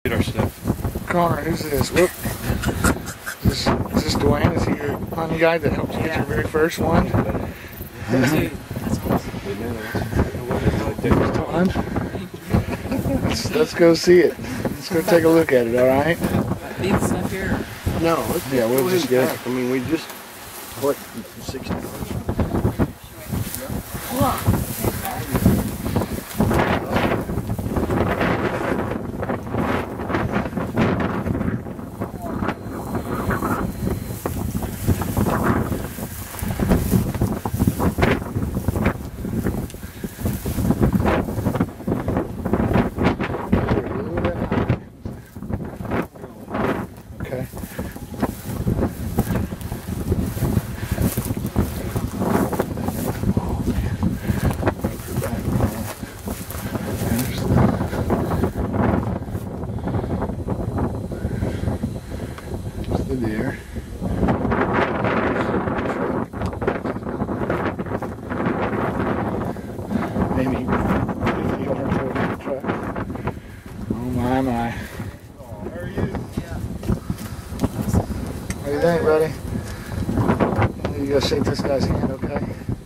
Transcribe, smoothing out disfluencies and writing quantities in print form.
Get our stuff. Connor, who's this? Whoop. Is this Dwayne? Is he your hunting guy that helped you get your very first one? Let's go see it. Let's go take a look at it, alright? Leave the stuff here. No, Yeah, we'll just get it. I mean, we just, what, 60? Okay. There's the deer. Maybe you don't have to hold the truck. Oh my. How are you? What do you think, buddy? You gotta shake this guy's hand, okay?